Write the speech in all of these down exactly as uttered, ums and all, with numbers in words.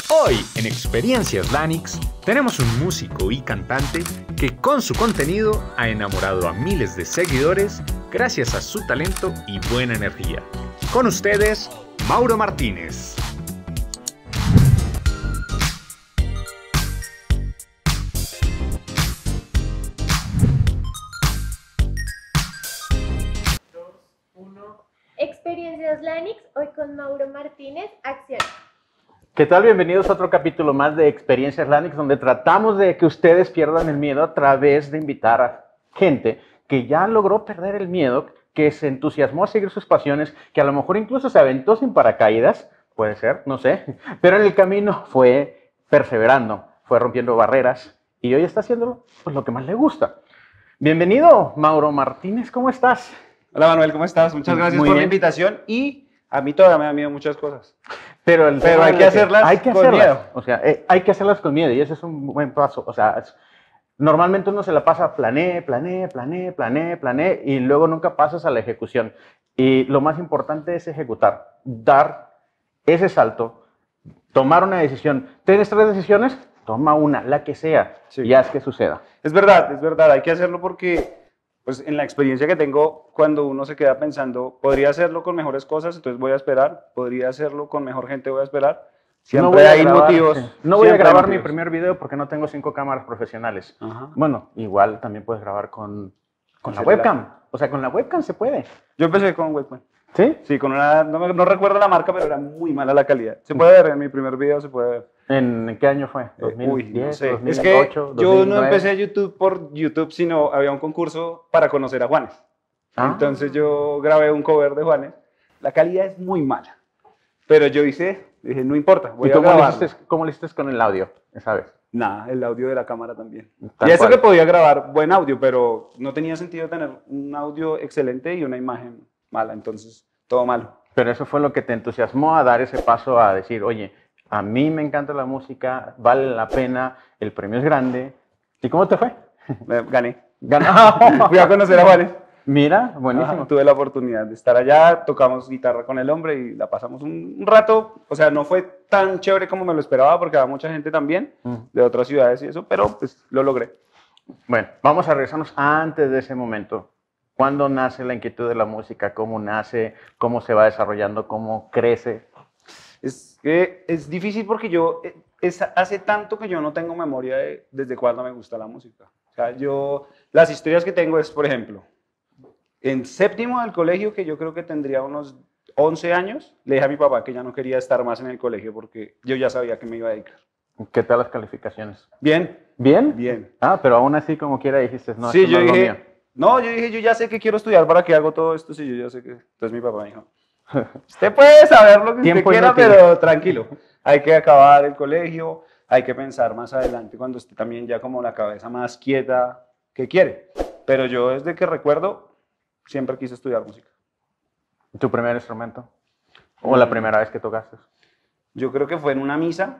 Hoy en Experiencias Lanix tenemos un músico y cantante que con su contenido ha enamorado a miles de seguidores gracias a su talento y buena energía. Con ustedes, Mauro Martínez. Experiencias Lanix, hoy con Mauro Martínez, acción. ¿Qué tal? Bienvenidos a otro capítulo más de Experiencias Lanix, donde tratamos de que ustedes pierdan el miedo a través de invitar a gente que ya logró perder el miedo, que se entusiasmó a seguir sus pasiones, que a lo mejor incluso se aventó sin paracaídas, puede ser, no sé, pero en el camino fue perseverando, fue rompiendo barreras y hoy está haciendo pues, lo que más le gusta. Bienvenido, Mauro Martínez, ¿cómo estás? Hola Manuel, ¿cómo estás? Muchas gracias Muy por bien. la invitación y a mí todavía me da miedo muchas cosas. Pero, el Pero hay que hacerlas hay que con hacerlas. miedo. O sea, eh, hay que hacerlas con miedo y ese es un buen paso. O sea, es- normalmente uno se la pasa planeé, planeé, planeé, planeé, planeé y luego nunca pasas a la ejecución. Y lo más importante es ejecutar, dar ese salto, tomar una decisión. ¿Tienes tres decisiones? Toma una, la que sea, Sí. y haz que suceda. Es verdad, es verdad, hay que hacerlo porque pues, en la experiencia que tengo, cuando uno se queda pensando, podría hacerlo con mejores cosas, entonces voy a esperar, podría hacerlo con mejor gente, voy a esperar. Siempre No voy a hay grabar, motivos. sí. No voy a siempre hay grabar mi motivos. primer video porque no tengo cinco cámaras profesionales. Ajá. Bueno, igual también puedes grabar con, con la celular. webcam. O sea, con la webcam se puede. Yo empecé con webcam. ¿Sí? Sí, con una, no, me- no recuerdo la marca, pero era muy mala la calidad. Se puede ver, en mi primer video se puede ver. ¿En, en qué año fue? Eh, ¿dos mil diez, uy, no sé. dos mil Es que ocho, yo dos mil no nueve? empecé YouTube por YouTube, sino había un concurso para conocer a Juanes. Ah. Entonces yo grabé un cover de Juanes. La calidad es muy mala, pero yo hice, dije, no importa, voy ¿Y a cómo le, grabar. hiciste, cómo le hiciste con el audio esa vez? Nada, el audio de la cámara también. Tal y eso cual. que podía grabar buen audio, pero no tenía sentido tener un audio excelente y una imagen mala, entonces todo malo. Pero eso fue lo que te entusiasmó a dar ese paso a decir, oye, a mí me encanta la música, vale la pena, el premio es grande. ¿Y cómo te fue? Me- Gané. Ganó. Fui a conocer a Juanes. Mira, buenísimo. Ajá, tuve la oportunidad de estar allá, tocamos guitarra con el hombre y la pasamos un, un rato. O sea, no fue tan chévere como me lo esperaba porque había mucha gente también Mm. de otras ciudades y eso, pero pues lo logré. Bueno, vamos a regresarnos antes de ese momento. ¿Cuándo nace la inquietud de la música? ¿Cómo nace? ¿Cómo se va desarrollando? ¿Cómo crece? Es que es difícil porque yo, eh, es, hace tanto que yo no tengo memoria de desde cuándo me gusta la música. O sea, yo, las historias que tengo es, por ejemplo, en séptimo del colegio, que yo creo que tendría unos once años, le dije a mi papá que ya no quería estar más en el colegio porque yo ya sabía que me iba a dedicar. ¿Qué tal las calificaciones? Bien, ¿Bien? bien. Ah, pero aún así como quiera dijiste, no, sí, esto yo no es lo dije, mío. no, yo dije, yo ya sé que quiero estudiar, ¿para qué hago todo esto? Sí, yo ya sé que... Entonces mi papá me dijo, usted puede saber lo que Tiempo usted quiera, inútil. pero tranquilo, hay que acabar el colegio, hay que pensar más adelante cuando esté también ya como la cabeza más quieta, ¿qué quiere? Pero yo desde que recuerdo, siempre quise estudiar música. ¿Tu primer instrumento? ¿O la primera vez que tocaste? Yo creo que fue en una misa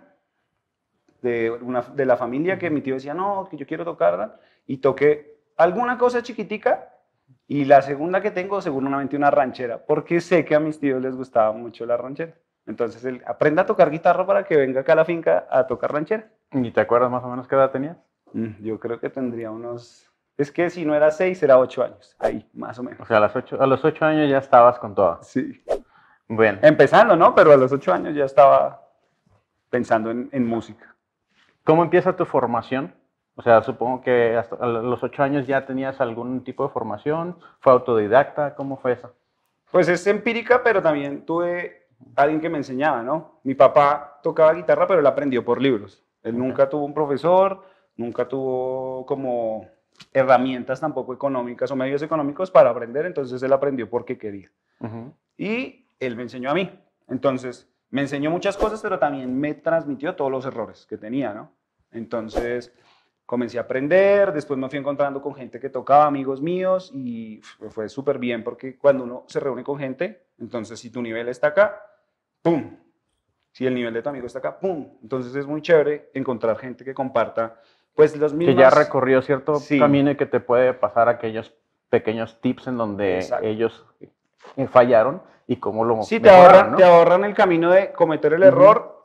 de, una, de la familia que mi tío decía, no, que yo quiero tocar, ¿verdad? Y toqué alguna cosa chiquitica y la segunda que tengo seguramente una ranchera, porque sé que a mis tíos les gustaba mucho la ranchera. Entonces, él aprenda a tocar guitarra para que venga acá a la finca a tocar ranchera. ¿Y te acuerdas más o menos qué edad tenías? Mm, Yo creo que tendría unos... Es que si no era seis, era ocho años. Ahí, más o O menos. sea, a, las ocho, a los ocho años ya estabas con todo. Sí. Bueno, Empezando, ¿no? Pero a los ocho años ya estaba pensando en, en música. ¿cómo empieza tu formación? O sea, supongo que hasta a los ocho años ya tenías algún tipo de formación. ¿Fue autodidacta? ¿Cómo fue eso? Pues es empírica, pero también tuve alguien que me enseñaba, ¿no? Mi papá tocaba guitarra, pero él aprendió por libros. Él Ok. nunca tuvo un profesor, nunca tuvo como herramientas tampoco económicas o medios económicos para aprender, entonces él aprendió porque quería. Ujú. Y él me enseñó a mí. Entonces, me enseñó muchas cosas, pero también me transmitió todos los errores que tenía, ¿no? Entonces, comencé a aprender, después me fui encontrando con gente que tocaba, amigos míos, y uf, fue súper bien porque cuando uno se reúne con gente, entonces si tu nivel está acá, ¡pum! Si el nivel de tu amigo está acá, ¡pum! Entonces es muy chévere encontrar gente que comparta, pues los mismos... Que ya recorrió cierto Sí. camino y que te puede pasar aquellos pequeños tips en donde Exacto. ellos eh, fallaron y cómo lo Sí, te mejoraron, ahorran, ¿no? te ahorran el camino de cometer el error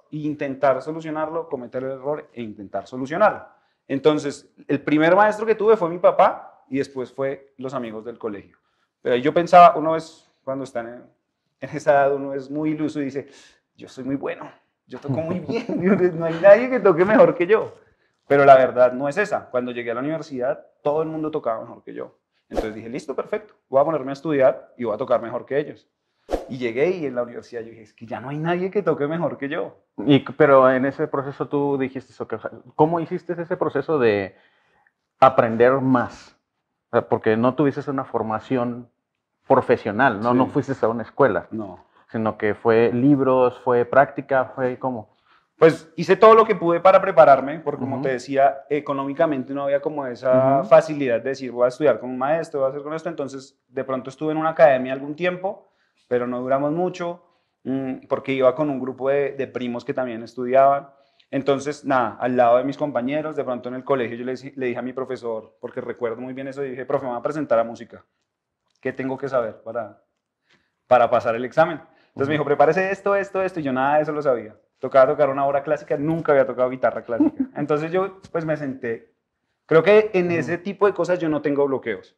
e intentar solucionarlo, cometer el error e intentar solucionarlo. Entonces, el primer maestro que tuve fue mi papá y después fue los amigos del colegio. Pero yo pensaba, uno es, cuando está en, en esa edad, uno es muy iluso y dice, yo soy muy bueno, yo toco muy bien, no hay nadie que toque mejor que yo. Pero la verdad no es esa. Cuando llegué a la universidad, todo el mundo tocaba mejor que yo. Entonces dije, listo, perfecto, voy a ponerme a estudiar y voy a tocar mejor que ellos. Y llegué y en la universidad yo dije, es que ya no hay nadie que toque mejor que yo. Y, pero en ese proceso tú dijiste, eso, ¿cómo hiciste ese proceso de aprender más? O sea, porque no tuviste una formación profesional, ¿no? Sí. No fuiste a una escuela. No. Sino que fue libros, fue práctica, fue ¿cómo? Pues hice todo lo que pude para prepararme, porque como Uh-huh. te decía, económicamente no había como esa Uh-huh. facilidad de decir, voy a estudiar con un maestro, voy a hacer con esto. Entonces, de pronto estuve en una academia algún tiempo, pero no duramos mucho, mmm, porque iba con un grupo de, de primos que también estudiaban. Entonces, nada, al lado de mis compañeros, de pronto en el colegio yo le, le dije a mi profesor, porque recuerdo muy bien eso, y dije, profe, me voy a presentar a música. ¿Qué tengo que saber para, para pasar el examen? Entonces uh-huh. me dijo, prepárese esto, esto, esto, y yo nada de eso lo sabía. Tocaba tocar una obra clásica, nunca había tocado guitarra clásica. Entonces yo pues me senté. Creo que en ese tipo de cosas yo no tengo bloqueos.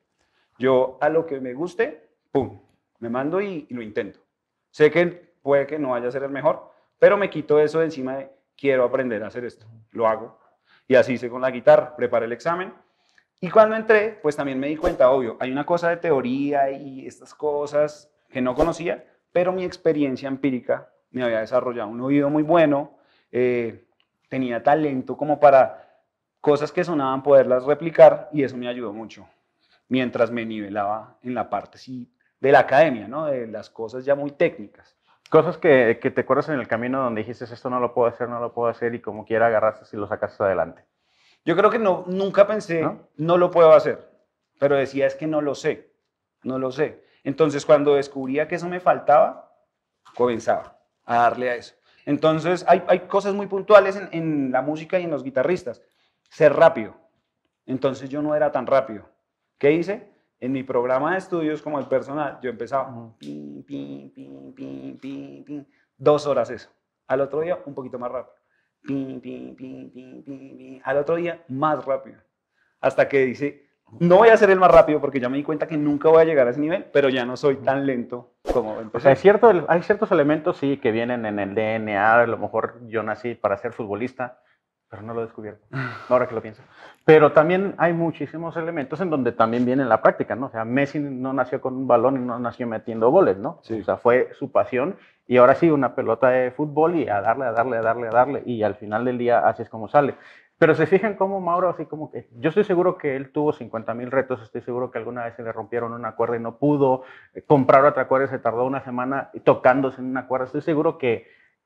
Yo a lo que me guste, pum, me mando y, y lo intento. Sé que puede que no vaya a ser el mejor, pero me quito eso de encima de quiero aprender a hacer esto. Lo hago. Y así hice con la guitarra, preparé el examen. Y cuando entré, pues también me di cuenta, obvio, hay una cosa de teoría y estas cosas que no conocía, pero mi experiencia empírica me había desarrollado un oído muy bueno, eh, tenía talento como para cosas que sonaban poderlas replicar y eso me ayudó mucho, mientras me nivelaba en la parte sí, de la academia, ¿no? De las cosas ya muy técnicas. Cosas que, que te acuerdas en el camino donde dijiste esto no lo puedo hacer, no lo puedo hacer y como quiera agarraste y lo sacaste adelante. Yo creo que no, nunca pensé, ¿no? no lo puedo hacer, pero decía es que no lo sé, no lo sé. Entonces cuando descubría que eso me faltaba, comenzaba a darle a eso. Entonces, hay, hay cosas muy puntuales en, en la música y en los guitarristas. Ser rápido. Entonces, yo no era tan rápido. ¿Qué hice? En mi programa de estudios, como el personal, yo empezaba, pin, pin, pin, pin, pin, pin, dos horas eso. Al otro día, un poquito más rápido. Pin, pin, pin, pin, pin, pin. Al otro día, más rápido. Hasta que dice, no voy a ser el más rápido porque ya me di cuenta que nunca voy a llegar a ese nivel, pero ya no soy tan lento como empecé. O sea, hay, cierto, hay ciertos elementos, sí, que vienen en el D N A. A lo mejor yo nací para ser futbolista, pero no lo he descubierto, ahora que lo pienso. Pero también hay muchísimos elementos en donde también viene la práctica, ¿no? O sea, Messi no nació con un balón y no nació metiendo goles, ¿no? Sí. O sea, fue su pasión y ahora sí, una pelota de fútbol y a darle, a darle, a darle, a darle. Y al final del día así es como sale. Pero se fijan cómo Mauro, así como que, yo estoy seguro que él tuvo cincuenta mil retos, estoy seguro que alguna vez se le rompieron una cuerda y no pudo, comprar otra cuerda y se tardó una semana tocándose en una cuerda, estoy seguro que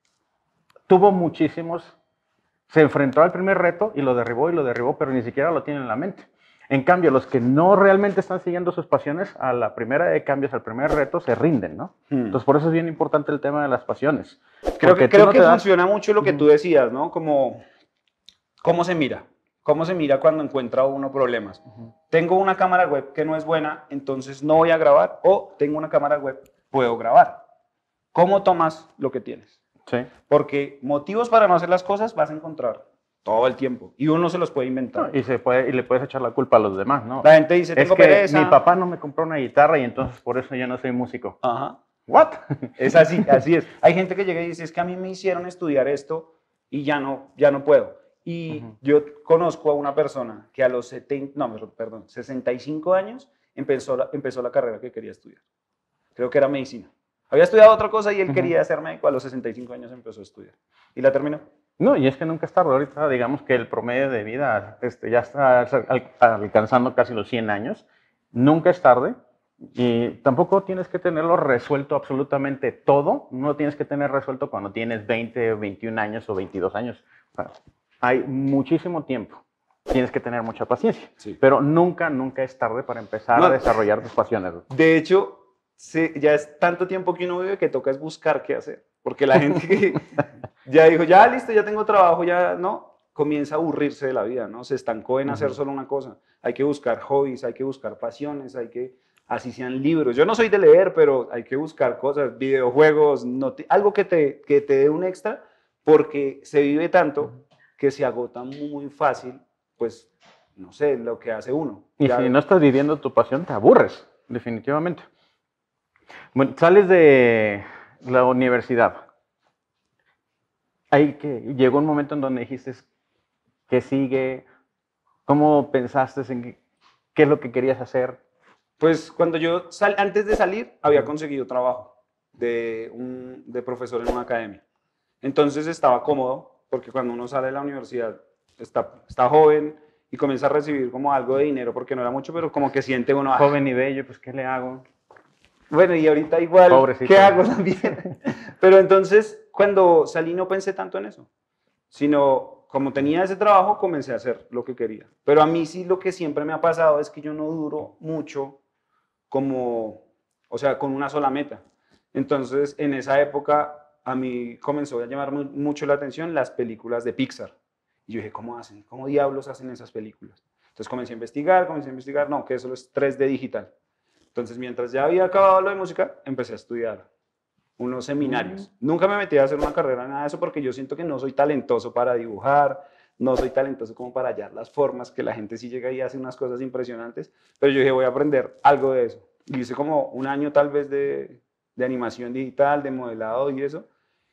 tuvo muchísimos, se enfrentó al primer reto y lo derribó y lo derribó, pero ni siquiera lo tiene en la mente. En cambio, los que no realmente están siguiendo sus pasiones, a la primera de cambios, al primer reto, se rinden, ¿no? Hmm. Entonces, por eso es bien importante el tema de las pasiones. Creo que, creo no que das... funciona mucho lo que tú decías, ¿no? Como... ¿Cómo se mira? ¿Cómo se mira cuando encuentra uno problemas? Uh-huh. Tengo una cámara web que no es buena, entonces no voy a grabar, o tengo una cámara web, puedo grabar. ¿Cómo tomas lo que tienes? Sí. Porque motivos para no hacer las cosas vas a encontrar todo el tiempo y uno se los puede inventar. No, y, se puede, y le puedes echar la culpa a los demás, ¿no? La gente dice, tengo es que pereza. Mi papá no me compró una guitarra y entonces por eso yo no soy músico. Ajá. ¿What? Es así, así es. Hay gente que llega y dice, es que a mí me hicieron estudiar esto y ya no, ya no puedo. Y uh-huh. yo conozco a una persona que a los setenta, no, perdón, sesenta y cinco años empezó la, empezó la carrera que quería estudiar. Creo que era medicina. Había estudiado otra cosa y él uh-huh. quería ser médico. A los sesenta y cinco años empezó a estudiar. ¿Y la terminó? No, y es que nunca es tarde. Ahorita digamos que el promedio de vida este, ya está al, alcanzando casi los cien años. Nunca es tarde. Y tampoco tienes que tenerlo resuelto absolutamente todo. No lo tienes que tener resuelto cuando tienes veinte, veintiún años o veintidós años. Bueno, hay muchísimo tiempo. Tienes que tener mucha paciencia. Sí. Pero nunca, nunca es tarde para empezar no. a desarrollar tus pasiones. De hecho, sí, ya es tanto tiempo que uno vive que toca es buscar qué hacer. Porque la gente que ya dijo, ya listo, ya tengo trabajo, ya no, comienza a aburrirse de la vida, ¿no? Se estancó en hacer uh-huh. solo una cosa. Hay que buscar hobbies, hay que buscar pasiones, hay que, así sean libros. Yo no soy de leer, pero hay que buscar cosas, videojuegos, noti- algo que te, que te dé un extra porque se vive tanto que se agota muy fácil, pues, no sé, lo que hace uno. Y Ya- si no estás viviendo tu pasión, te aburres, definitivamente. Bueno, sales de la universidad. Ahí que llegó un momento en donde dijiste, ¿qué sigue? ¿Cómo pensaste en qué, qué es lo que querías hacer? Pues cuando yo, sal, antes de salir, había conseguido trabajo de, un, de profesor en una academia. Entonces estaba cómodo, porque cuando uno sale de la universidad está, está joven y comienza a recibir como algo de dinero, porque no era mucho, pero como que siente uno, ah, Joven y bello, pues ¿qué le hago? bueno, y ahorita igual, Pobrecito. ¿qué hago también? Pero entonces, cuando salí no pensé tanto en eso, sino como tenía ese trabajo, comencé a hacer lo que quería. Pero a mí sí lo que siempre me ha pasado es que yo no duro mucho como, o sea, con una sola meta. Entonces, en esa época, a mí comenzó a llamar mu- mucho la atención las películas de Pixar. Y yo dije, ¿cómo hacen? ¿Cómo diablos hacen esas películas? Entonces comencé a investigar, comencé a investigar, no, que eso es tres D digital. Entonces, mientras ya había acabado lo de música, empecé a estudiar unos seminarios. Nunca me metí a hacer una carrera en nada de eso porque yo siento que no soy talentoso para dibujar, no soy talentoso como para hallar las formas, que la gente sí llega y hace unas cosas impresionantes, pero yo dije, voy a aprender algo de eso. Y hice como un año tal vez de, de animación digital, de modelado y eso,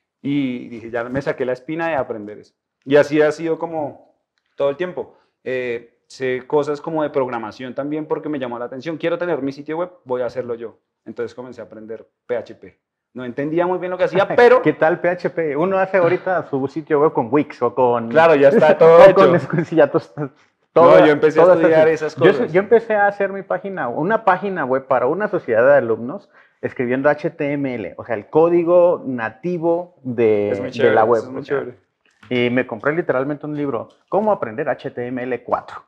y dije, ya me saqué la espina de aprender eso. Y así ha sido como todo el tiempo. Eh, sé cosas como de programación también porque me llamó la atención. Quiero tener mi sitio web, voy a hacerlo yo. Entonces comencé a aprender P H P. No entendía muy bien lo que hacía, pero... ¿Qué tal P H P? Uno hace ahorita su sitio web con Wix o con... Claro, ya está todo o hecho. con sí, ya to- No, toda- yo empecé a todas estudiar esas- esas Yo, cosas. yo empecé a hacer mi página, una página web para una sociedad de alumnos escribiendo H T M L, o sea, el código nativo de, Es muy de chévere, la web. eso es muy O sea, chévere. y me compré literalmente un libro, ¿Cómo aprender H T M L cuatro?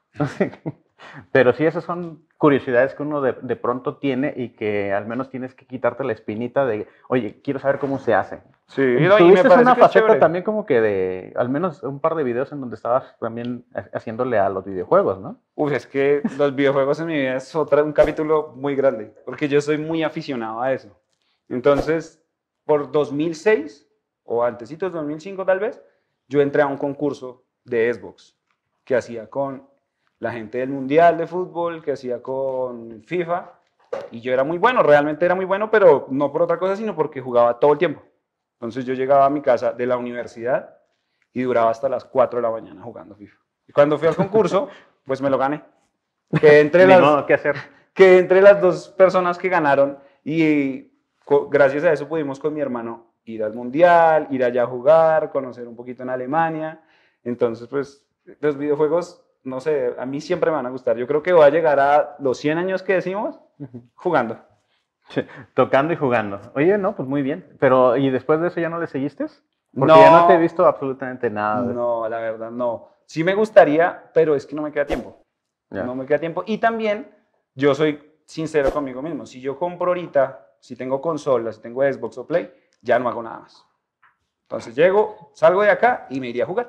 Pero sí, esas son curiosidades que uno de, de pronto tiene y que al menos tienes que quitarte la espinita de, oye, quiero saber cómo se hace. Sí, no, y me Tuviste parece una que es faceta chévere. también como que de, al menos un par de videos en donde estabas también ha- haciéndole a los videojuegos, ¿no? Uf, es que los videojuegos en mi vida es otra, un capítulo muy grande, porque yo soy muy aficionado a eso. Entonces, por dos mil seis, o antesitos, dos mil cinco tal vez, yo entré a un concurso de Xbox, que hacía con la gente del Mundial de Fútbol, que hacía con FIFA, y yo era muy bueno, realmente era muy bueno, pero no por otra cosa, sino porque jugaba todo el tiempo. Entonces yo llegaba a mi casa de la universidad y duraba hasta las cuatro de la mañana jugando FIFA. Y cuando fui al concurso, pues me lo gané. Que entre, Ni las, modo, ¿qué hacer? que entre las dos personas que ganaron y co- gracias a eso pudimos con mi hermano ir al mundial, ir allá a jugar, conocer un poquito en Alemania. Entonces, pues los videojuegos, no sé, a mí siempre me van a gustar. Yo creo que voy a llegar a los cien años que decimos jugando. Sí, tocando y jugando. Oye, no, pues muy bien. Pero, ¿y después de eso ya no le seguiste? Porque No. ya no te he visto absolutamente nada. de- No, la verdad no. Sí me gustaría, pero es que no me queda tiempo. Ya. No me queda tiempo. Y también yo soy sincero conmigo mismo. Si yo compro ahorita, si tengo consolas, si tengo Xbox o Play, ya no hago nada más. Entonces llego, salgo de acá y me iría a jugar.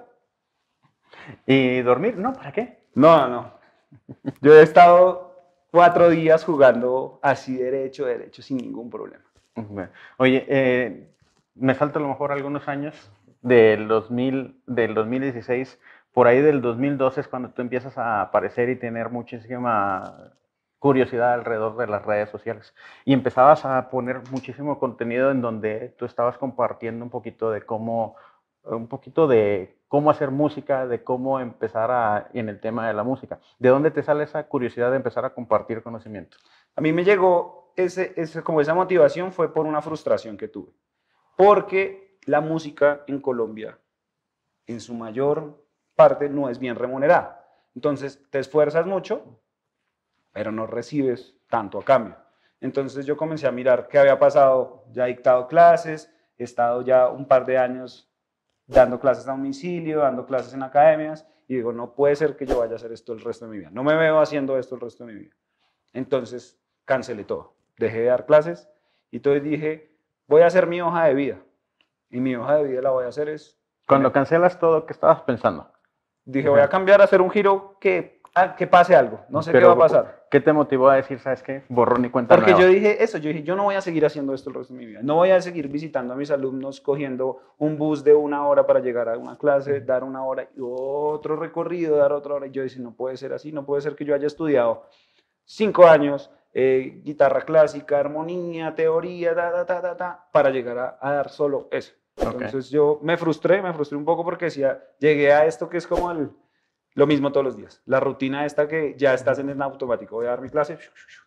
¿Y dormir? No, ¿para qué? No, no, no. Yo he estado cuatro días jugando así derecho, derecho, sin ningún problema. Bueno, oye, eh, me falta a lo mejor algunos años del dos mil, del dos mil dieciséis, por ahí del dos mil doce es cuando tú empiezas a aparecer y tener muchísima curiosidad alrededor de las redes sociales. Y empezabas a poner muchísimo contenido en donde tú estabas compartiendo un poquito de cómo, un poquito de cómo hacer música, de cómo empezar a, en el tema de la música. ¿De dónde te sale esa curiosidad de empezar a compartir conocimiento? A mí me llegó ese, ese, como esa motivación fue por una frustración que tuve. Porque la música en Colombia, en su mayor parte, no es bien remunerada. Entonces, te esfuerzas mucho, pero no recibes tanto a cambio. Entonces, yo comencé a mirar qué había pasado. Ya he dictado clases, he estado ya un par de años dando clases a domicilio, dando clases en academias, y digo, no puede ser que yo vaya a hacer esto el resto de mi vida. No me veo haciendo esto el resto de mi vida. Entonces, cancelé todo. Dejé de dar clases y entonces dije, voy a hacer mi hoja de vida. Y mi hoja de vida la voy a hacer es... Cuando cancelas todo, ¿qué estabas pensando? Dije, Ajá. voy a cambiar, a hacer un giro que, a- que pase algo. No sé Pero, qué va a pasar. ¿qué te motivó a decir, sabes qué? Borrón y cuenta Porque nueva. yo dije eso, yo dije, yo no voy a seguir haciendo esto el resto de mi vida. No voy a seguir visitando a mis alumnos, cogiendo un bus de una hora para llegar a una clase, dar una hora y otro recorrido, dar otra hora. Y yo dije, no puede ser así, no puede ser que yo haya estudiado cinco años, eh, guitarra clásica, armonía, teoría, ta, ta, ta, ta, ta, para llegar a, a dar solo eso. Entonces yo me frustré, me frustré un poco porque decía, llegué a esto que es como el, lo mismo todos los días. La rutina esta que ya estás en el automático. Voy a dar mi clase,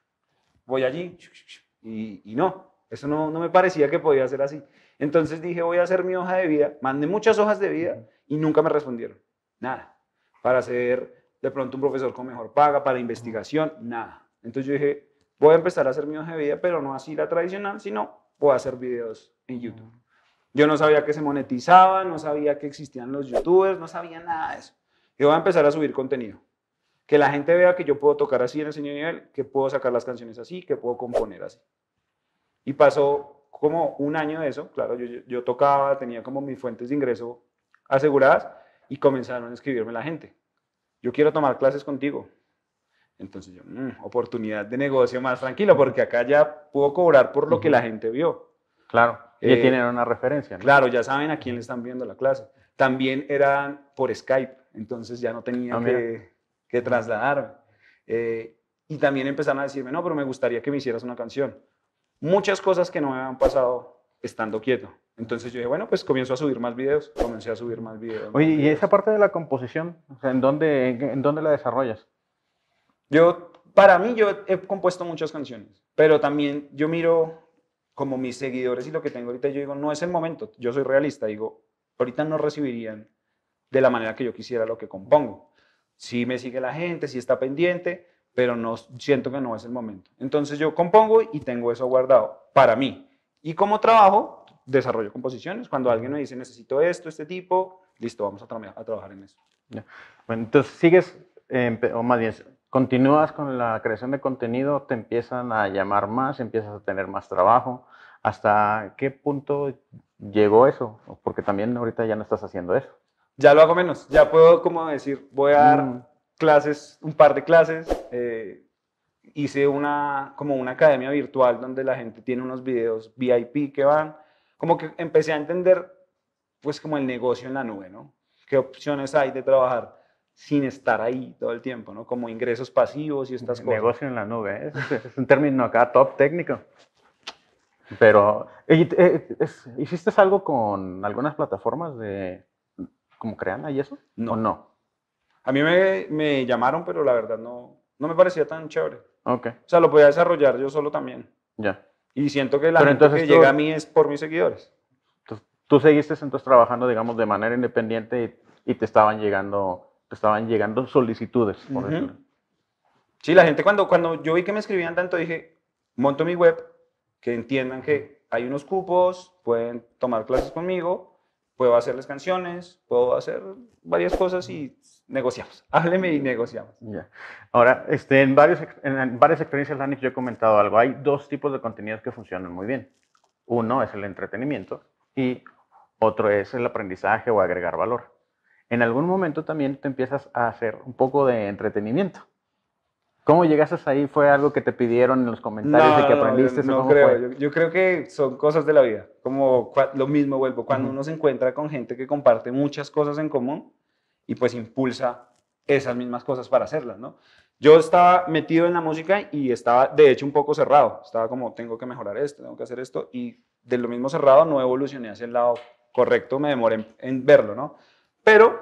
voy allí y, y no, eso no, no me parecía que podía ser así. Entonces dije, voy a hacer mi hoja de vida. Mandé muchas hojas de vida y nunca me respondieron. Nada. Para ser de pronto un profesor con mejor paga, para investigación, nada. Entonces yo dije, voy a empezar a hacer mi hoja de vida, pero no así la tradicional, sino voy a hacer videos en YouTube. Yo no sabía que se monetizaba, no sabía que existían los youtubers, no sabía nada de eso. Y voy a empezar a subir contenido. Que la gente vea que yo puedo tocar así en ese nivel, que puedo sacar las canciones así, que puedo componer así. Y pasó como un año de eso, claro, yo, yo, yo tocaba, tenía como mis fuentes de ingreso aseguradas y comenzaron a escribirme la gente. Yo quiero tomar clases contigo. Entonces yo, mmm, oportunidad de negocio más tranquilo, porque acá ya puedo cobrar por lo uh-huh. que la gente vio. Claro, ya eh, tienen una referencia, ¿no? Claro, ya saben a quién le están viendo la clase. También eran por Skype, entonces ya no tenía ah, que, que trasladarme. Eh, y también empezaron a decirme, no, pero me gustaría que me hicieras una canción. Muchas cosas que no me habían pasado estando quieto. Entonces yo dije, bueno, pues comienzo a subir más videos, comencé a subir más videos. Oye, más ¿y videos. esa parte de la composición, o sea, ¿en dónde, en dónde la desarrollas? Yo, para mí, yo he compuesto muchas canciones, pero también yo miro como mis seguidores y lo que tengo ahorita, yo digo, no es el momento, yo soy realista, digo, ahorita no recibirían de la manera que yo quisiera lo que compongo. Sí me sigue la gente, sí está pendiente, pero no siento que no es el momento. Entonces yo compongo y tengo eso guardado para mí. Y como trabajo, desarrollo composiciones. Cuando alguien me dice, necesito esto, este tipo, listo, vamos a, tra a trabajar en eso. Ya. Bueno, entonces sigues, eh, o más bien, continúas con la creación de contenido, te empiezan a llamar más, empiezas a tener más trabajo. ¿Hasta qué punto llegó eso? Porque también ahorita ya no estás haciendo eso. Ya lo hago menos, ya puedo como decir, voy a dar mm. clases, un par de clases, eh, hice una, como una academia virtual donde la gente tiene unos videos V I P que van, como que empecé a entender pues como el negocio en la nube, ¿no? ¿Qué opciones hay de trabajar sin estar ahí todo el tiempo, ¿no? Como ingresos pasivos y estas el cosas. Negocio en la nube, ¿eh? es, es un término acá top técnico. Pero, ¿hiciste algo con algunas plataformas de como Creana y eso? No. ¿O no? A mí me, me llamaron, pero la verdad no, no me parecía tan chévere. Ok. O sea, lo podía desarrollar yo solo también. Ya. Y siento que la pero gente que tú, llega a mí es por mis seguidores. Tú, tú seguiste entonces trabajando, digamos, de manera independiente y, y te estaban llegando, te estaban llegando solicitudes, por uh-huh. decirlo. Sí, la gente cuando, cuando yo vi que me escribían tanto, dije, monto mi web, que entiendan que hay unos cupos, pueden tomar clases conmigo, puedo hacerles canciones, puedo hacer varias cosas y negociamos. Hábleme y negociamos. Yeah. Ahora, este, en, varios, en varias experiencias Lanix yo he comentado algo. Hay dos tipos de contenidos que funcionan muy bien. Uno es el entretenimiento y otro es el aprendizaje o agregar valor. En algún momento también te empiezas a hacer un poco de entretenimiento. ¿Cómo llegaste ahí? ¿Fue algo que te pidieron en los comentarios no, de que aprendiste? No, no ¿cómo creo. fue? Yo, yo creo que son cosas de la vida. Como lo mismo vuelvo. Cuando uh-huh. uno se encuentra con gente que comparte muchas cosas en común y pues impulsa esas mismas cosas para hacerlas, ¿no? Yo estaba metido en la música y estaba de hecho un poco cerrado. Estaba como, tengo que mejorar esto, tengo que hacer esto. Y de lo mismo cerrado no evolucioné hacia el lado correcto. Me demoré en, en verlo, ¿no? Pero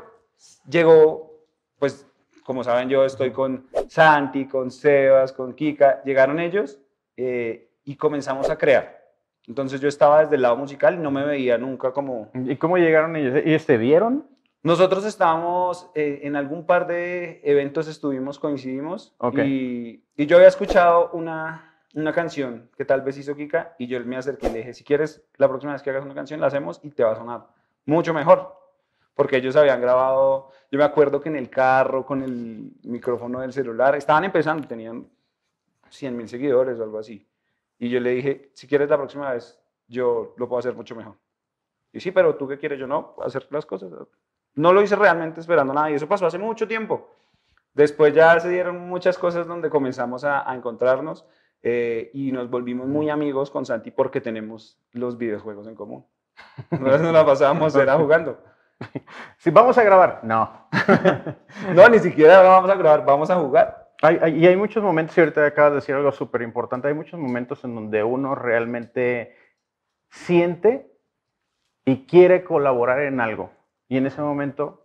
llegó, pues... Como saben, yo estoy con Santi, con Sebas, con Kika. Llegaron ellos eh, y comenzamos a crear. Entonces yo estaba desde el lado musical y no me veía nunca como... ¿Y cómo llegaron ellos? ¿Ellos te vieron? Nosotros estábamos eh, en algún par de eventos, estuvimos, coincidimos. Okay. Y, y yo había escuchado una, una canción que tal vez hizo Kika y yo me acerqué y le dije, si quieres, la próxima vez que hagas una canción la hacemos y te va a sonar mucho mejor. Porque ellos habían grabado, yo me acuerdo que en el carro, con el micrófono del celular, estaban empezando, tenían cien mil seguidores o algo así. Y yo le dije, si quieres la próxima vez, yo lo puedo hacer mucho mejor. Y sí, pero ¿tú qué quieres? Yo no, hacer las cosas. no lo hice realmente esperando nada y eso pasó hace mucho tiempo. Después ya se dieron muchas cosas donde comenzamos a, a encontrarnos eh, y nos volvimos muy amigos con Santi porque tenemos los videojuegos en común. Nosotros nos la pasábamos, era jugando. Si vamos a grabar, no. No, ni siquiera vamos a grabar, vamos a jugar. Hay, hay, y hay muchos momentos, y ahorita acabas de decir algo súper importante, hay muchos momentos en donde uno realmente siente y quiere colaborar en algo. Y en ese momento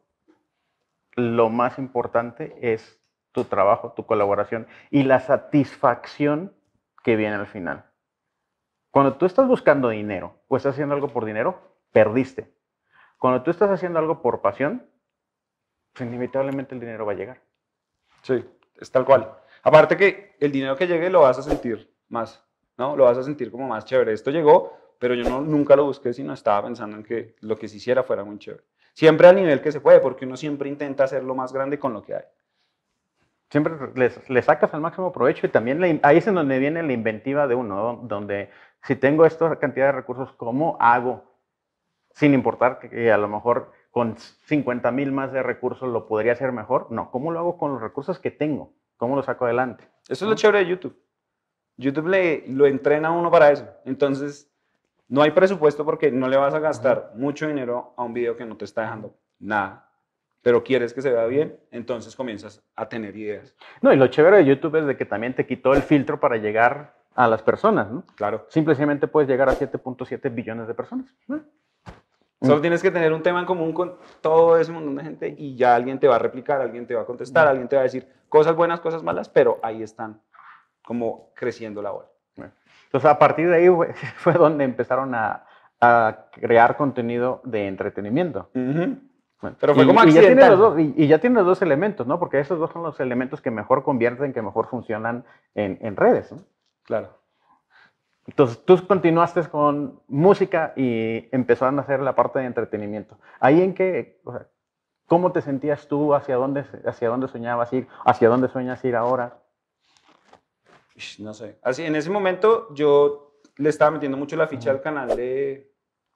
lo más importante es tu trabajo, tu colaboración y la satisfacción que viene al final. Cuando tú estás buscando dinero o estás haciendo algo por dinero, perdiste. Cuando tú estás haciendo algo por pasión, pues inevitablemente el dinero va a llegar. Sí, es tal cual. Aparte que el dinero que llegue lo vas a sentir más, ¿no? Lo vas a sentir como más chévere. Esto llegó, pero yo no, nunca lo busqué, sino estaba pensando en que lo que se hiciera fuera muy chévere. Siempre a nivel que se puede, porque uno siempre intenta hacerlo más grande con lo que hay. Siempre le, le sacas al máximo provecho y también le, ahí es en donde viene la inventiva de uno, ¿no? Donde si tengo esta cantidad de recursos, ¿cómo hago? Sin importar que, que a lo mejor con cincuenta mil más de recursos lo podría hacer mejor. No, ¿cómo lo hago con los recursos que tengo? ¿Cómo lo saco adelante? Eso es lo chévere de YouTube. YouTube le, lo entrena a uno para eso. Entonces, no hay presupuesto porque no le vas a gastar uh-huh. mucho dinero a un video que no te está dejando nada. Pero quieres que se vea bien, entonces comienzas a tener ideas. No, y lo chévere de YouTube es de que también te quitó el filtro para llegar a las personas, ¿no? Claro. Simplemente puedes llegar a siete punto siete billones de personas. ¿No? Solo tienes que tener un tema en común con todo ese montón de gente y ya alguien te va a replicar, alguien te va a contestar, alguien te va a decir cosas buenas, cosas malas, pero ahí están como creciendo la bola. Entonces, a partir de ahí fue, fue donde empezaron a, a crear contenido de entretenimiento. Uh-huh. Bueno, pero fue y, como y accidental. Ya tiene los dos, y, y ya tiene los dos elementos, ¿no? Porque esos dos son los elementos que mejor convierten, que mejor funcionan en, en redes, ¿no? Claro. Entonces, tú continuaste con música y empezaron a hacer la parte de entretenimiento. ¿Ahí en qué, o sea, cómo te sentías tú? ¿Hacia dónde, hacia dónde soñabas ir? ¿Hacia dónde sueñas ir ahora? No sé. Así, en ese momento yo le estaba metiendo mucho la ficha uh-huh. al canal de,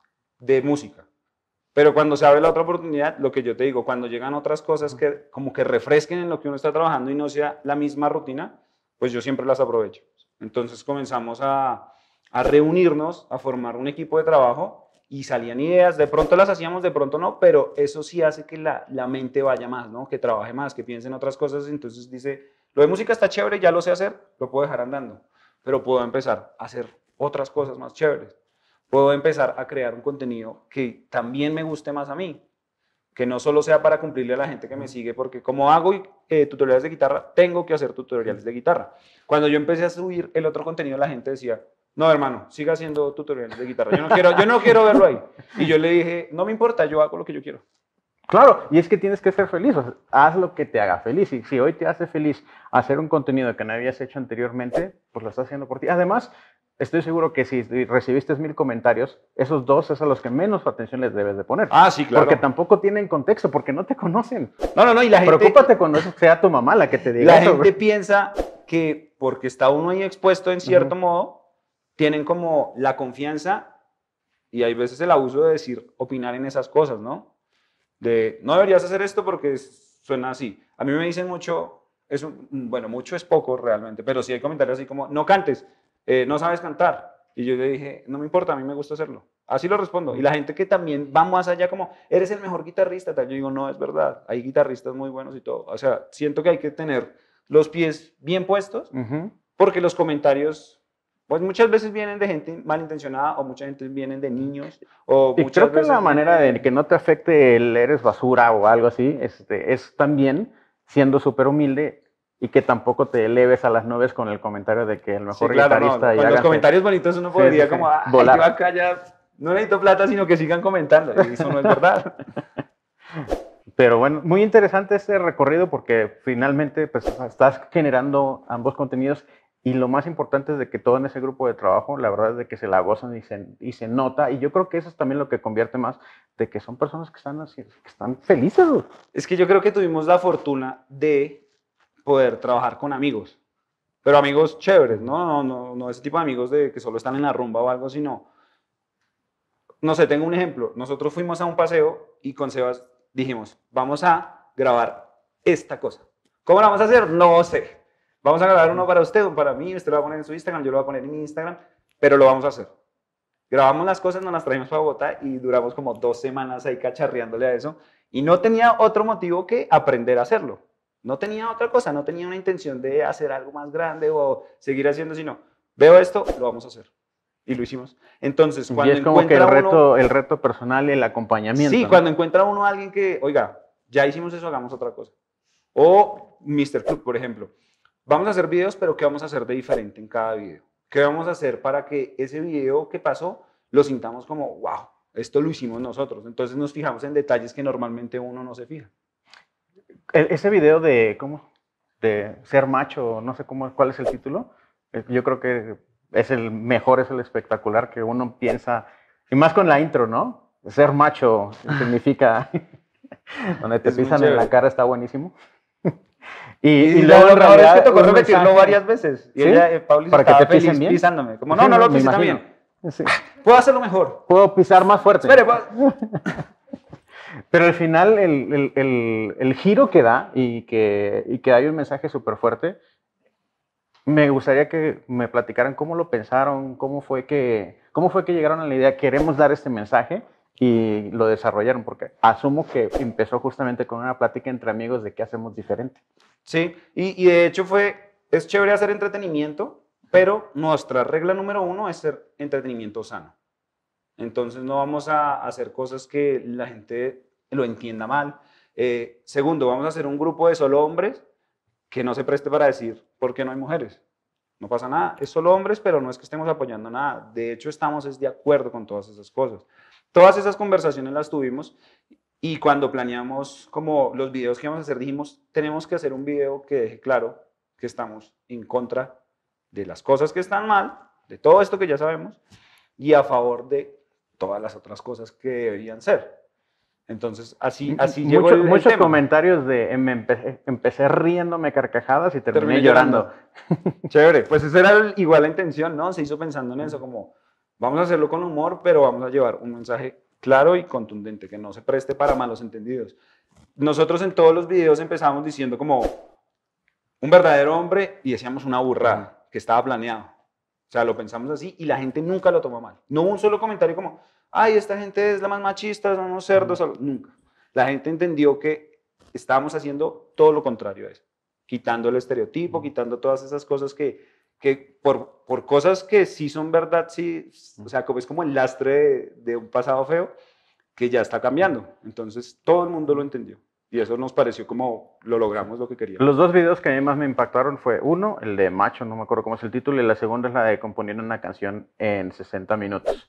de música. Pero cuando se abre la otra oportunidad, lo que yo te digo, cuando llegan otras cosas que como que refresquen en lo que uno está trabajando y no sea la misma rutina, pues yo siempre las aprovecho. Entonces comenzamos a, a reunirnos, a formar un equipo de trabajo y salían ideas, de pronto las hacíamos, de pronto no, pero eso sí hace que la, la mente vaya más, ¿no? Que trabaje más, que piense en otras cosas. Entonces dice, lo de música está chévere, ya lo sé hacer, lo puedo dejar andando, pero puedo empezar a hacer otras cosas más chéveres. Puedo empezar a crear un contenido que también me guste más a mí, que no solo sea para cumplirle a la gente que me sigue, porque como hago eh, tutoriales de guitarra, tengo que hacer tutoriales de guitarra. Cuando yo empecé a subir el otro contenido, la gente decía, no, hermano, siga haciendo tutoriales de guitarra, yo no quiero, yo no quiero verlo ahí. Y yo le dije, no me importa, yo hago lo que yo quiero. Claro, y es que tienes que ser feliz, o sea, haz lo que te haga feliz. Y si hoy te hace feliz hacer un contenido que no habías hecho anteriormente, pues lo estás haciendo por ti. Además, estoy seguro que si recibiste mil comentarios, esos dos es a los que menos atención les debes de poner. Ah, sí, claro. Porque tampoco tienen contexto, porque no te conocen. No, no, no, y la gente... Preocúpate cuando eso sea tu mamá la que te diga La eso. gente piensa que porque está uno ahí expuesto en cierto uh-huh. modo, tienen como la confianza y hay veces el abuso de decir, opinar en esas cosas, ¿no? De, no deberías hacer esto porque suena así. A mí me dicen mucho, es un, bueno, mucho es poco realmente, pero sí hay comentarios así como, no cantes. Eh, no sabes cantar. Y yo le dije, no me importa, a mí me gusta hacerlo. Así lo respondo. Y la gente que también va más allá como, eres el mejor guitarrista, tal. Yo digo, no, es verdad, hay guitarristas muy buenos y todo. O sea, siento que hay que tener los pies bien puestos, uh-huh. porque los comentarios, pues muchas veces vienen de gente malintencionada o muchas veces vienen de niños. O y muchas creo que veces la manera de que no te afecte el eres basura o algo así, este, es también siendo súper humilde y que tampoco te eleves a las nubes con el comentario de que el mejor sí, claro, guitarrista... No, con los comentarios bonitos uno podría sí, sí, como, ay, yo acá ya no necesito plata, sino que sigan comentando. Y eso no es verdad. Pero bueno, muy interesante este recorrido porque finalmente pues, estás generando ambos contenidos y lo más importante es de que todo en ese grupo de trabajo, la verdad es de que se la gozan y se, y se nota. Y yo creo que eso es también lo que convierte más de que son personas que están, así, que están felices. Es que yo creo que tuvimos la fortuna de poder trabajar con amigos, pero amigos chéveres, ¿no? No, no, no ese tipo de amigos de que solo están en la rumba o algo, sino, no sé, tengo un ejemplo. Nosotros fuimos a un paseo y con Sebas dijimos, vamos a grabar esta cosa. ¿Cómo la vamos a hacer? No sé. Vamos a grabar uno para usted, uno para mí, usted lo va a poner en su Instagram, yo lo voy a poner en mi Instagram, pero lo vamos a hacer. Grabamos las cosas, nos las trajimos para Bogotá y duramos como dos semanas ahí cacharreándole a eso. Y no tenía otro motivo que aprender a hacerlo. No tenía otra cosa, no tenía una intención de hacer algo más grande o seguir haciendo, sino veo esto, lo vamos a hacer. Y lo hicimos. Entonces, cuando y es como que el encuentra reto, uno, el reto personal y el acompañamiento. sí, ¿no? cuando encuentra uno a alguien que, oiga, ya hicimos eso, hagamos otra cosa. O míster Club, por ejemplo. Vamos a hacer videos, pero ¿qué vamos a hacer de diferente en cada video? ¿Qué vamos a hacer para que ese video que pasó lo sintamos como, wow, esto lo hicimos nosotros? Entonces nos fijamos en detalles que normalmente uno no se fija. E- Ese video de, ¿cómo? De ser macho, no sé cómo, cuál es el título. Eh, Yo creo que es el mejor, es el espectacular que uno piensa, y más con la intro, ¿no? Ser macho significa, donde te Es muy pisan en la chévere. cara está buenísimo. y, Y, y luego luego en lo mejor es que realidad tocó un repetirlo mensaje- varias veces. Y ¿Sí? ella, eh, Pauli, Para que estaba te pisen feliz bien. pisándome. Como, no, Sí, no lo me pises imagino. también. Sí. Puedo hacerlo mejor. Puedo pisar más fuerte. Espere, pues. Pero al final el, el- el- el giro que da y que, y que hay un mensaje súper fuerte, me gustaría que me platicaran cómo lo pensaron, cómo fue que, cómo fue que llegaron a la idea, queremos dar este mensaje y lo desarrollaron, porque asumo que empezó justamente con una plática entre amigos de qué hacemos diferente. Sí, y, y de hecho fue, es chévere hacer entretenimiento, pero nuestra regla número uno es ser entretenimiento sano. Entonces no vamos a hacer cosas que la gente lo entienda mal. Eh, segundo, vamos a hacer un grupo de solo hombres que no se preste para decir por qué no hay mujeres. No pasa nada, es solo hombres, pero no es que estemos apoyando nada. De hecho, estamos es de acuerdo con todas esas cosas. Todas esas conversaciones las tuvimos y cuando planeamos como los videos que íbamos a hacer, dijimos, tenemos que hacer un video que deje claro que estamos en contra de las cosas que están mal, de todo esto que ya sabemos, y a favor de todas las otras cosas que deberían ser. Entonces, así, así llegó Mucho- el, el muchos tema. comentarios de em- empecé, empecé riéndome carcajadas y terminé, Terminé llorando. llorando. Chévere, pues esa era el- igual la intención, ¿no? Se hizo pensando en eso, como vamos a hacerlo con humor, pero vamos a llevar un mensaje claro y contundente, que no se preste para malos entendidos. Nosotros en todos los videos empezamos diciendo como un verdadero hombre y decíamos una burrada, que estaba planeado. O sea, lo pensamos así y la gente nunca lo toma mal. No hubo un solo comentario como, ay, esta gente es la más machista, son unos cerdos. Nunca. La gente entendió que estábamos haciendo todo lo contrario a eso. Quitando el estereotipo, quitando todas esas cosas que, que por, por cosas que sí son verdad, sí, o sea, como es como el lastre de, de un pasado feo que ya está cambiando. Entonces, todo el mundo lo entendió. Y eso nos pareció como lo logramos lo que queríamos. Los dos videos que a mí más me impactaron fue uno, el de Macho, no me acuerdo cómo es el título, y la segunda es la de componiendo una canción en sesenta minutos.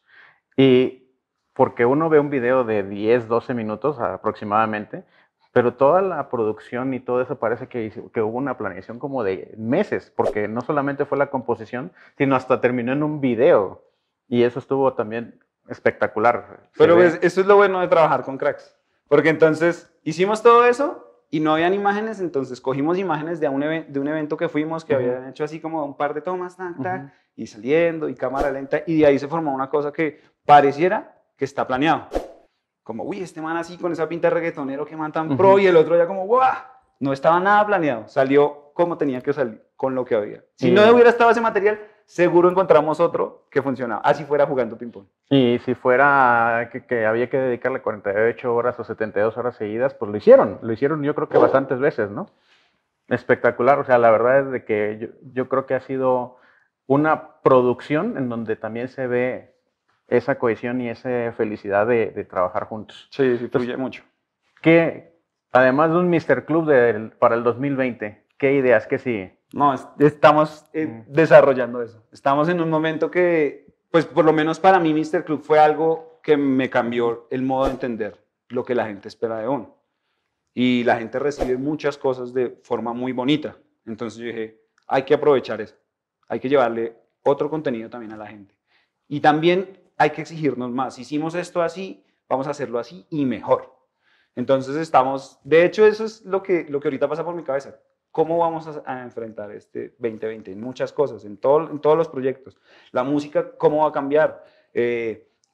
Y porque uno ve un video de diez, doce minutos aproximadamente, pero toda la producción y todo eso parece que, hizo- que hubo una planeación como de meses, porque no solamente fue la composición, sino hasta terminó en un video. Y eso estuvo también espectacular. Se Pero ve- ves, eso es lo bueno de trabajar con cracks. Porque entonces hicimos todo eso y no habían imágenes, entonces cogimos imágenes de un, even- de un evento que fuimos, que Ujú. habían hecho así como un par de tomas, tac, tac, Ujú. y saliendo, y cámara lenta, y de ahí se formó una cosa que pareciera que está planeado. Como, uy, este man así con esa pinta de reggaetonero, que man tan pro, Ujú. y el otro ya como, ¡guau! No estaba nada planeado, salió como tenía que salir, con lo que había. Si Sí. no hubiera estado ese material, seguro encontramos otro que funcionaba, así fuera jugando ping-pong. Y si fuera que, que había que dedicarle cuarenta y ocho horas o setenta y dos horas seguidas, pues lo hicieron. Lo hicieron yo creo que bastantes veces, ¿no? Espectacular. O sea, la verdad es de que yo, yo creo que ha sido una producción en donde también se ve esa cohesión y esa felicidad de, de trabajar juntos. Sí, sí, fluye mucho. Que además de un míster Club del- para el dos mil veinte, ¿qué ideas? ¿Qué sigue? No, es- estamos eh, Mm. desarrollando eso. Estamos en un momento que, pues por lo menos para mí, míster Club fue algo que me cambió el modo de entender lo que la gente espera de uno. Y la gente recibe muchas cosas de forma muy bonita. Entonces yo dije, hay que aprovechar eso. Hay que llevarle otro contenido también a la gente. Y también hay que exigirnos más. Hicimos esto así, vamos a hacerlo así y mejor. Entonces estamos, de hecho eso es lo que, lo que ahorita pasa por mi cabeza. ¿Cómo vamos a, a enfrentar este veinte veinte? En muchas cosas, en, todo, en todos los proyectos. La música, ¿cómo va a cambiar? Eh,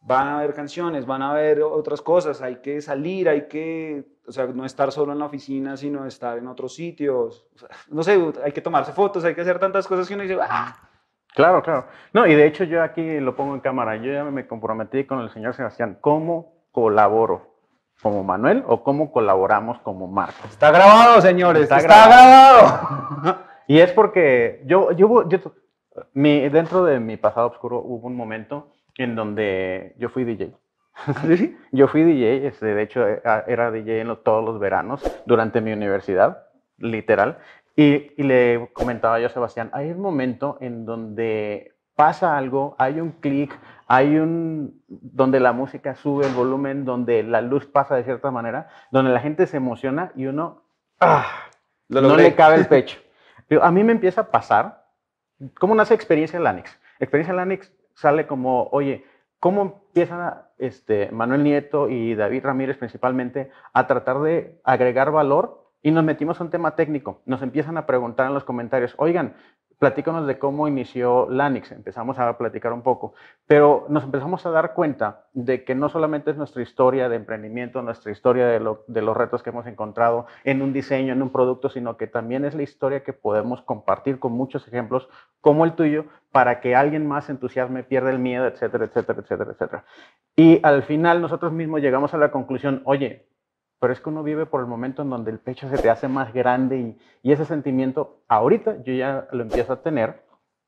van a haber canciones, van a haber otras cosas, hay que salir, hay que, o sea, no estar solo en la oficina, sino estar en otros sitios. O sea, no sé, hay que tomarse fotos, hay que hacer tantas cosas que uno dice, ¡ah! Claro, claro. No, y de hecho yo aquí lo pongo en cámara. Yo ya me comprometí con el señor Sebastián. ¿Cómo colaboro? ¿Como Manuel o cómo colaboramos como marca? Está grabado, señores, está, Está grabado. Y es porque yo, yo, yo mi, dentro de mi pasado oscuro hubo un momento en donde yo fui D J. ¿Sí? Yo fui D J, este, de hecho era D J en lo- todos los veranos durante mi universidad, literal. Y, y le comentaba yo a Sebastián, hay un momento en donde pasa algo, hay un clic, hay un, donde la música sube el volumen, donde la luz pasa de cierta manera, donde la gente se emociona y uno ah, Lo no logré. le cabe el pecho. Digo, a mí me empieza a pasar, ¿cómo nace Experiencia Lanix? Experiencia Lanix sale como, oye, ¿cómo empiezan este, Manuel Nieto y David Ramírez principalmente a tratar de agregar valor? Y nos metimos a un tema técnico. Nos empiezan a preguntar en los comentarios, oigan, platícanos de cómo inició Lanix. Empezamos a platicar un poco, pero nos empezamos a dar cuenta de que no solamente es nuestra historia de emprendimiento, nuestra historia de, lo, de los retos que hemos encontrado en un diseño, en un producto, sino que también es la historia que podemos compartir con muchos ejemplos como el tuyo para que alguien más se entusiasme, pierda el miedo, etcétera, etcétera, etcétera, etcétera. Y al final nosotros mismos llegamos a la conclusión, oye, pero es que uno vive por el momento en donde el pecho se te hace más grande y, y ese sentimiento, ahorita yo ya lo empiezo a tener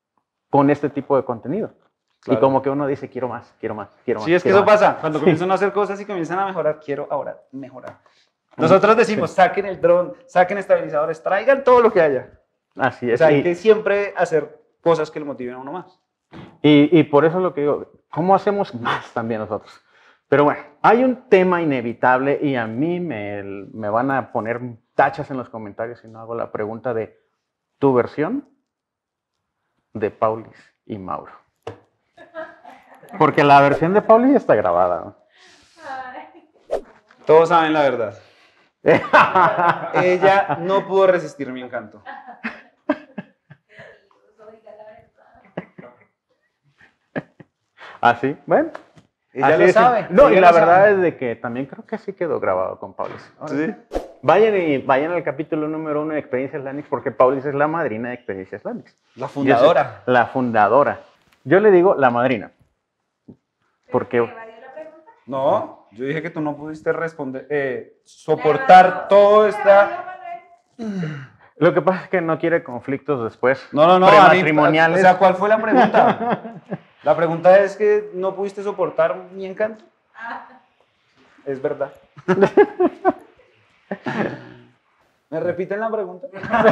con este tipo de contenido. Claro. Y como que uno dice, quiero más, quiero más, quiero más. Sí, es que quiero eso más. pasa. Cuando comienzan a hacer cosas y comienzan a mejorar, quiero ahora mejorar. Nosotros decimos, Sí. saquen el dron, saquen estabilizadores, traigan todo lo que haya. Así O es. sea, hay y, que siempre hacer cosas que le motiven a uno más. y, y por eso es lo que digo, ¿cómo hacemos más también nosotros? Pero bueno, hay un tema inevitable y a mí me, me van a poner tachas en los comentarios si no hago la pregunta de tu versión de Paulis y Mauro. Porque la versión de Paulis ya está grabada, ¿no? Todos saben la verdad. Ella no pudo resistir mi encanto. ¿Así? Bueno. Ella así lo es. sabe. No, ella y la lo verdad sabe. es de que también creo que así quedó grabado con Paulis. Ahora ¿Sí? sí. Vayan, y, vayan al capítulo número uno de Experiencias Lanix porque Paulis es la madrina de Experiencias Lanix. La fundadora. Yo sé, la fundadora. Yo le digo la madrina. Porque No, yo dije que tú no pudiste responder, eh, soportar todo esta... lo que pasa es que no quiere conflictos después. No, no, no, a mí- prematrimoniales. o sea, ¿cuál fue la pregunta? La pregunta es que no pudiste soportar mi encanto. Es verdad. ¿Me repiten la pregunta?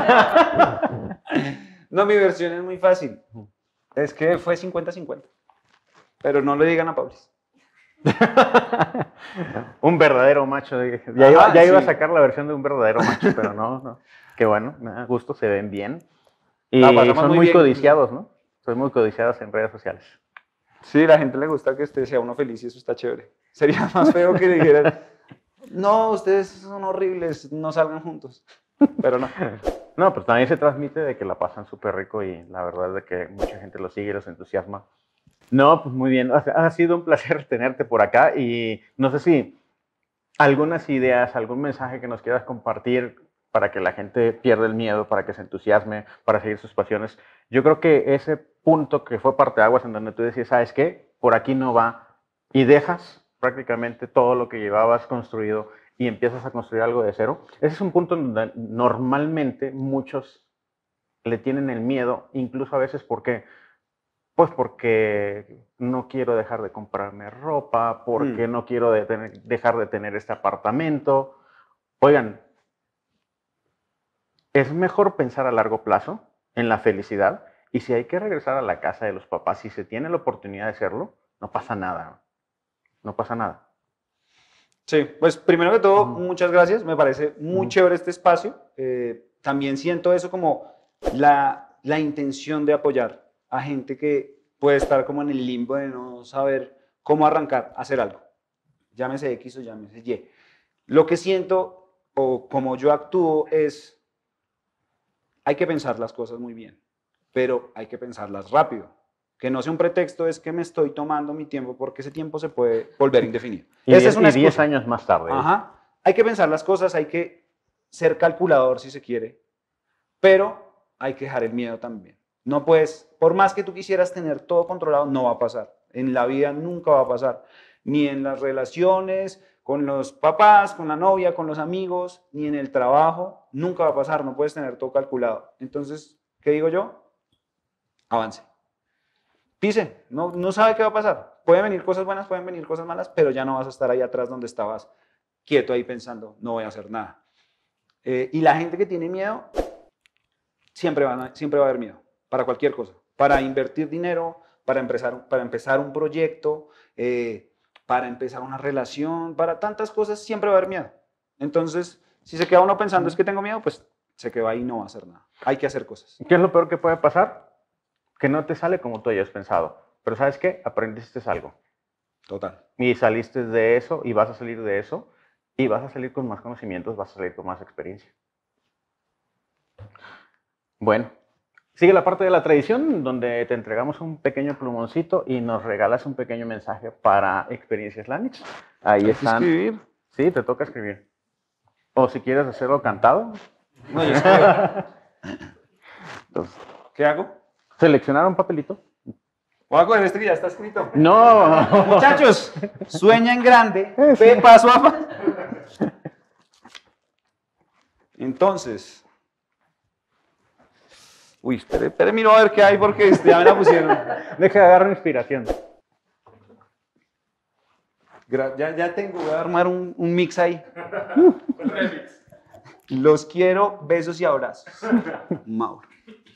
No, mi versión es muy fácil. Es que fue cincuenta cincuenta. Pero no le digan a Paulis. Un verdadero macho. dije. Ya, iba, Ajá, ya iba a sí. sacar la versión de un verdadero macho, pero no, no. Qué bueno, me da gusto, se ven bien. Y La pasamos son muy muy bien. codiciados, ¿no? Son muy codiciados en redes sociales. Sí, la gente le gusta que usted sea uno feliz y eso está chévere. Sería más feo que dijeran, no, ustedes son horribles, no salgan juntos. Pero no. No, pues también se transmite de que la pasan súper rico y la verdad es de que mucha gente los sigue y los entusiasma. No, pues muy bien. Ha, ha sido un placer tenerte por acá y no sé si algunas ideas, algún mensaje que nos quieras compartir para que la gente pierda el miedo, para que se entusiasme, para seguir sus pasiones. Yo creo que ese punto que fue parteaguas en donde tú decías, ¿sabes qué? Por aquí no va y dejas prácticamente todo lo que llevabas construido y empiezas a construir algo de cero. Ese es un punto en donde normalmente muchos le tienen el miedo, incluso a veces porque, pues porque no quiero dejar de comprarme ropa, porque Mm. no quiero de tener- dejar de tener este apartamento. Oigan, es mejor pensar a largo plazo en la felicidad y si hay que regresar a la casa de los papás, si se tiene la oportunidad de hacerlo, no pasa nada. No pasa nada. Sí, pues primero que todo, Ujú. muchas gracias. Me parece muy Ujú. chévere este espacio. Eh, también siento eso como la, la intención de apoyar a gente que puede estar como en el limbo de no saber cómo arrancar a hacer algo. Llámese X o llámese Y. Lo que siento o como yo actúo es, hay que pensar las cosas muy bien, pero hay que pensarlas rápido. Que no sea un pretexto, es que me estoy tomando mi tiempo porque ese tiempo se puede volver indefinido. Y Esa es una diez excusa. años más tarde. Ajá. Hay que pensar las cosas, hay que ser calculador si se quiere, pero hay que dejar el miedo también. No puedes, por más que tú quisieras tener todo controlado, no va a pasar. En la vida nunca va a pasar. Ni en las relaciones, con los papás, con la novia, con los amigos, ni en el trabajo, nunca va a pasar. No puedes tener todo calculado. Entonces, ¿qué digo yo? Avance. Pise, no, no sabe qué va a pasar. Pueden venir cosas buenas, pueden venir cosas malas, pero ya no vas a estar ahí atrás donde estabas quieto ahí pensando, no voy a hacer nada. Eh, y la gente que tiene miedo, siempre, van a, siempre va a haber miedo, para cualquier cosa. Para invertir dinero, para empezar, para empezar un proyecto, eh, para empezar una relación, para tantas cosas, siempre va a haber miedo. Entonces, si se queda uno pensando, es que tengo miedo, pues se queda ahí y no va a hacer nada. Hay que hacer cosas. ¿Qué es lo peor que puede pasar? Que no te sale como tú hayas pensado. Pero ¿sabes qué? Aprendiste algo. Total. Y saliste de eso y vas a salir de eso y vas a salir con más conocimientos, vas a salir con más experiencia. Bueno, sigue la parte de la tradición donde te entregamos un pequeño plumoncito y nos regalas un pequeño mensaje para Experiencias Lanix. Ahí están. Escribir. Sí, te toca escribir. O si quieres hacerlo cantado. No, yo escribo. Entonces, ¿Qué hago? seleccionar un papelito. Voy a coger este que ya está escrito. No. Muchachos, sueña en grande, ve paso a paso. Entonces, uy, espere, espere, miro a ver qué hay porque ya me la pusieron. Deja de agarrar inspiración. Gra- Ya, ya tengo, voy a armar un, un mix ahí. Los quiero, besos y abrazos. Mauro.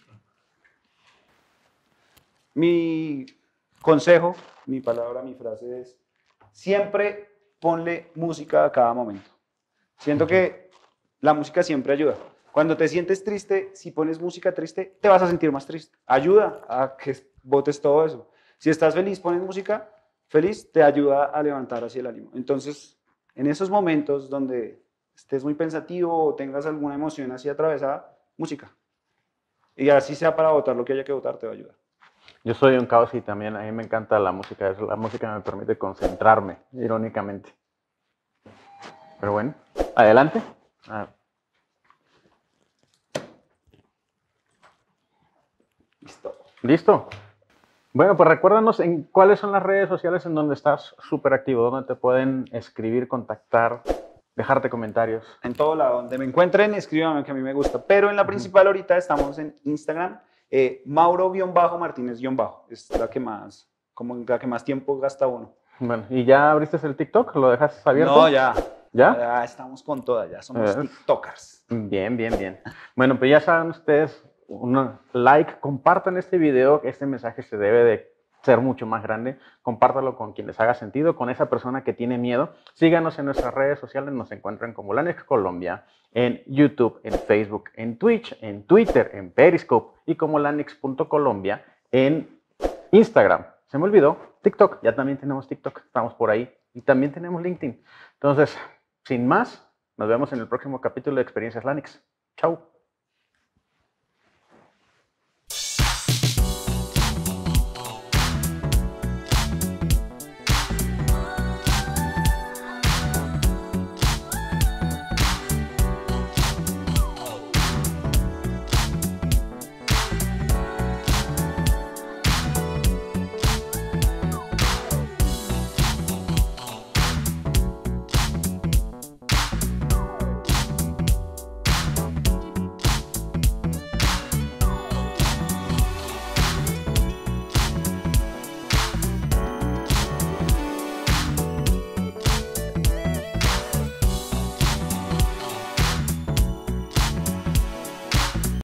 Mi consejo, mi palabra, mi frase es, siempre ponle música a cada momento. Siento que la música siempre ayuda. Cuando te sientes triste, si pones música triste, te vas a sentir más triste. Ayuda a que botes todo eso. Si estás feliz, pones música feliz, te ayuda a levantar así el ánimo. Entonces, en esos momentos donde estés muy pensativo o tengas alguna emoción así atravesada, música. Y así sea para votar lo que haya que votar, te va a ayudar. Yo soy un caos y también a mí me encanta la música. La música me permite concentrarme, irónicamente. Pero bueno, adelante. Ah. Listo. ¿Listo? Bueno, pues recuérdanos en cuáles son las redes sociales en donde estás súper activo, donde te pueden escribir, contactar, dejarte comentarios. En todo lado, donde me encuentren, escríbanme que a mí me gusta. Pero en la principal ahorita estamos en Instagram, eh, Mauro-Martínez-. Es la que más, como la que más tiempo gasta uno. Bueno, ¿y ya abriste el TikTok? ¿Lo dejas abierto? No, ya. ¿Ya? Ya estamos con todas, ya somos Eh. TikTokers. Bien, bien, bien. Bueno, pues ya saben ustedes, un like, compartan este video, que este mensaje se debe de ser mucho más grande. Compártalo con quien les haga sentido, con esa persona que tiene miedo. Síganos en nuestras redes sociales, nos encuentran como Lanix Colombia, en YouTube, en Facebook, en Twitch, en Twitter, en Periscope y como lanix punto colombia en Instagram. Se me olvidó, TikTok, ya también tenemos TikTok, estamos por ahí. Y también tenemos LinkedIn. Entonces, sin más, nos vemos en el próximo capítulo de Experiencias Lanix. Chau.